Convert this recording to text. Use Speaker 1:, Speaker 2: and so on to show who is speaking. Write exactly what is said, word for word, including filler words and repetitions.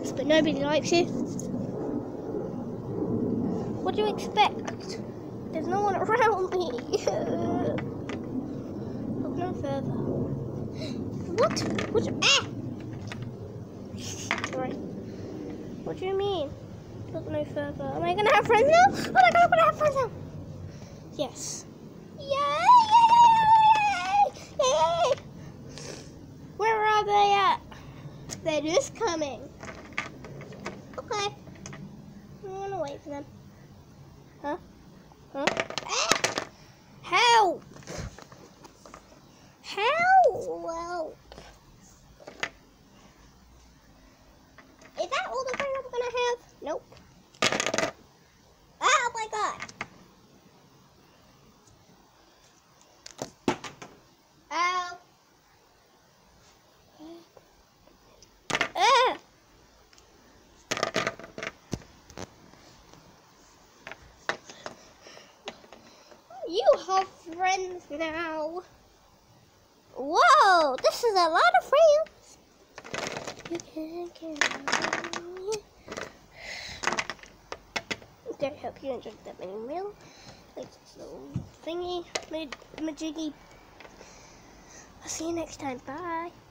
Speaker 1: friends, but nobody likes you. What do you expect? There's no one around me. Look no further. What? What? Ah! Sorry. What do you mean? Look no further. Am I gonna have friends now? Oh my god, I'm gonna have friends now! Yes. Yay! Yay! Yay! Where are they at? They're just coming. Okay. I'm gonna wait for them. Huh? Huh? Ah! Help! Help! Is that all the friends I'm gonna have? Nope. Oh my god! Ow! Ah! You have friends now. Whoa! This is a lot of friends. You can get I hope you enjoyed that mini meal. Like this little thingy, majiggy. I'll see you next time. Bye.